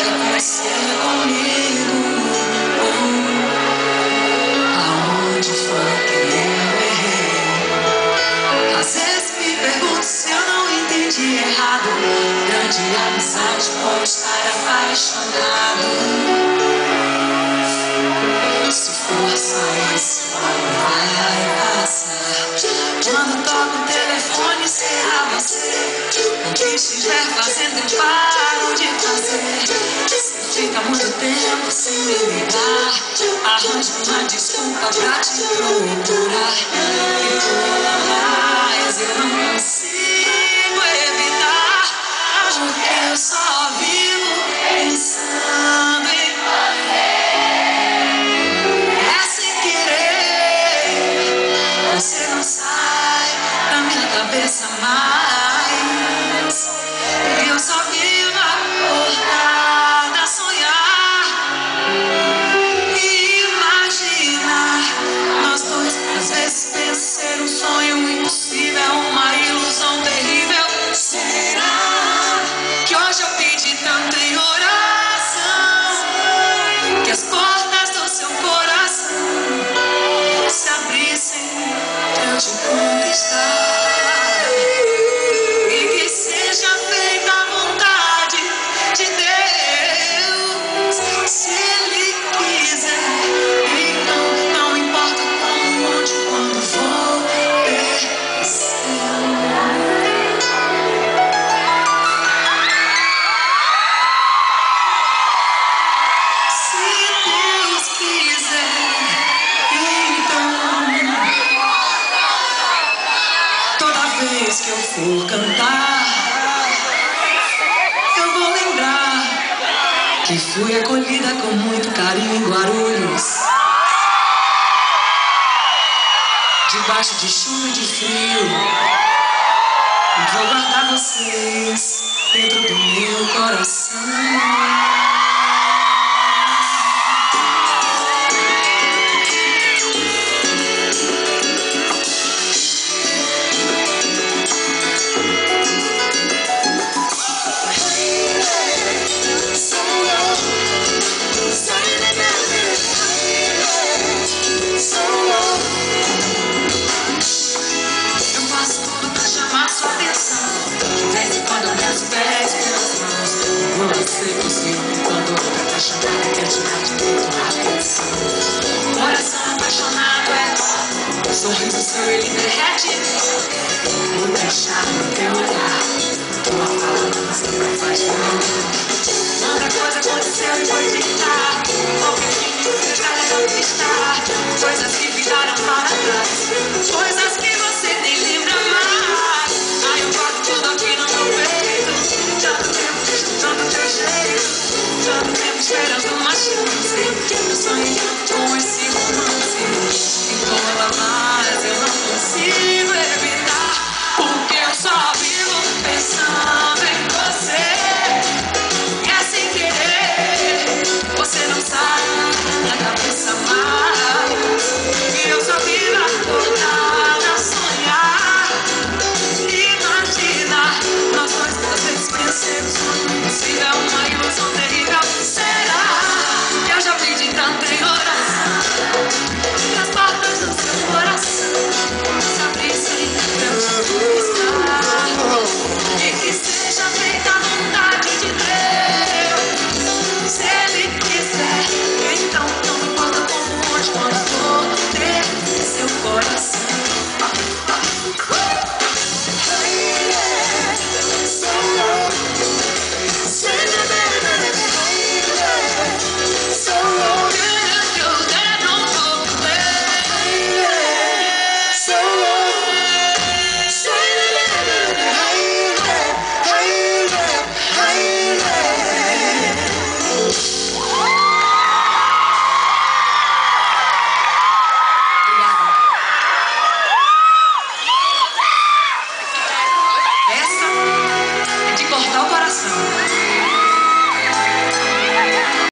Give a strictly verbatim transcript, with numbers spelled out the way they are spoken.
quer conhecer comigo. Aonde foi que eu errei? Às vezes me pergunto se eu não entendi errado. Grande amizade pode estar apaixonado. Se força esse vai passar. Quando toco o telefone será você. O que estiver fazendo eu paro de fazer. Se fica muito tempo sem me ligar, arranjo uma desculpa pra te procurar. E por mais eu não consigo evitar, porque eu só vivo pensando em você. Não sai da minha cabeça mais. Eu só vivo acordada a sonhar e imaginar nós dois. Às vezes penso ser um sonho impossível, uma ilusão terrível. Será que hoje eu pedi tanto em oração que as portas do seu coração se abrissem pra eu te conquistar, e que seja feita a vontade de Deus, se Ele quiser. E não, não importa como, onde, quando vou ter seu. Se Deus quiser, então toda vez que eu for cantar, eu vou lembrar que fui acolhida com muito carinho em Guarulhos, debaixo de chuva e de frio. E vou guardar vocês dentro do meu coração. Coração apaixonado é sorriso seu, ele derrete. Muito charme no teu olhar, tua fala não sempre faz comigo. Quanta coisa aconteceu e foi ficar, qualquer fim de ficar, conquistar coisas que viraram para trás.